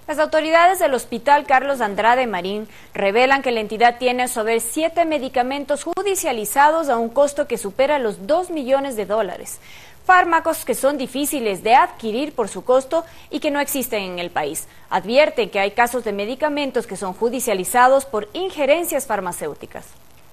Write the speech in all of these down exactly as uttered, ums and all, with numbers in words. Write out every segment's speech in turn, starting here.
Las autoridades del Hospital Carlos Andrade Marín revelan que la entidad tiene sobre siete medicamentos judicializados a un costo que supera los dos millones de dólares. Fármacos que son difíciles de adquirir por su costo y que no existen en el país. Advierten que hay casos de medicamentos que son judicializados por injerencias farmacéuticas.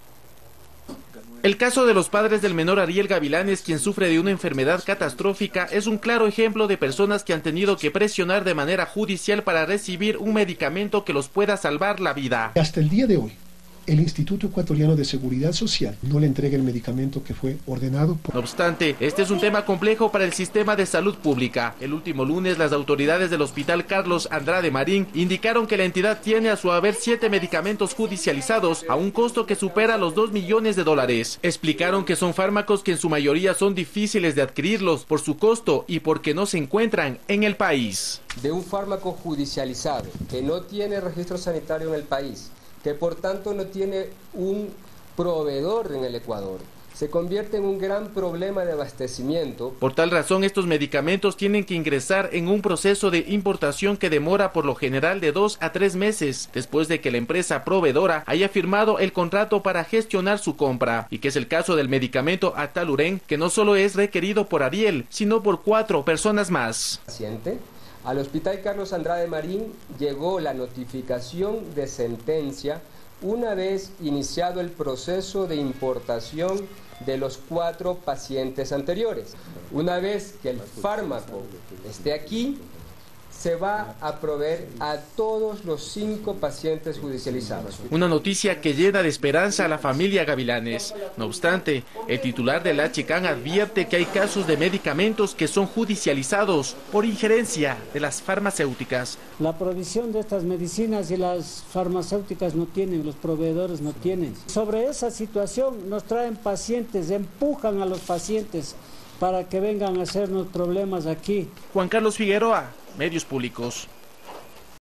El caso de los padres del menor Ariel Gavilanes, quien sufre de una enfermedad catastrófica, es un claro ejemplo de personas que han tenido que presionar de manera judicial para recibir un medicamento que los pueda salvar la vida. Hasta el día de hoy, el Instituto Ecuatoriano de Seguridad Social no le entrega el medicamento que fue ordenado por... No obstante, este es un tema complejo para el sistema de salud pública. El último lunes, las autoridades del Hospital Carlos Andrade Marín indicaron que la entidad tiene a su haber siete medicamentos judicializados a un costo que supera los dos millones de dólares. Explicaron que son fármacos que en su mayoría son difíciles de adquirirlos por su costo y porque no se encuentran en el país. De un fármaco judicializado que no tiene registro sanitario en el país, que por tanto no tiene un proveedor en el Ecuador, se convierte en un gran problema de abastecimiento. Por tal razón, estos medicamentos tienen que ingresar en un proceso de importación que demora por lo general de dos a tres meses, después de que la empresa proveedora haya firmado el contrato para gestionar su compra, y que es el caso del medicamento Ataluren, que no solo es requerido por Ariel, sino por cuatro personas más. Paciente. Al Hospital Carlos Andrade Marín llegó la notificación de sentencia una vez iniciado el proceso de importación de los cuatro pacientes anteriores. Una vez que el fármaco esté aquí, se va a proveer a todos los cinco pacientes judicializados. Una noticia que llena de esperanza a la familia Gavilanes. No obstante, el titular del H C A N advierte que hay casos de medicamentos que son judicializados por injerencia de las farmacéuticas. La provisión de estas medicinas y las farmacéuticas no tienen, los proveedores no tienen. Sobre esa situación nos traen pacientes, empujan a los pacientes para que vengan a hacernos problemas aquí. Juan Carlos Figueroa, Medios Públicos.